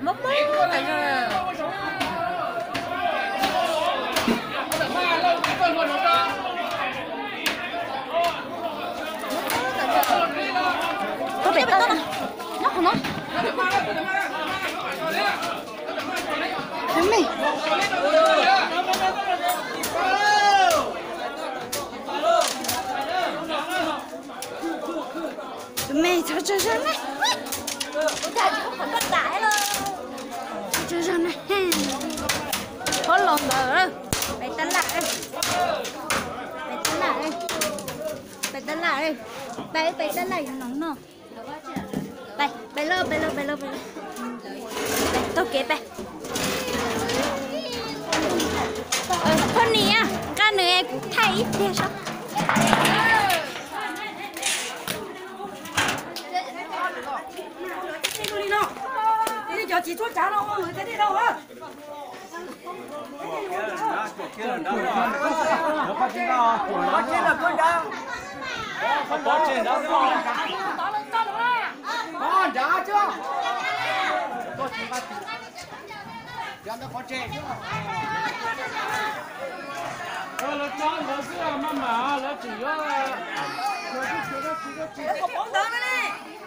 mất mất tại sao có bị tao nó không nó mày mày cho này ta chỉ có phần tất đại luôn cho này có lon bờ bày tấn lại bày tấn lại bày tấn lại nóng nè bày lơ tôi kể bày con này à cái này thay ít đi sao đi cho chị thuốc trả đâu người ta đi đâu hả? Con trả chưa? Cho nó có trẻ chứ. Nó cho nó sữa mà nó chỉ có Không bóng đó nữa đi.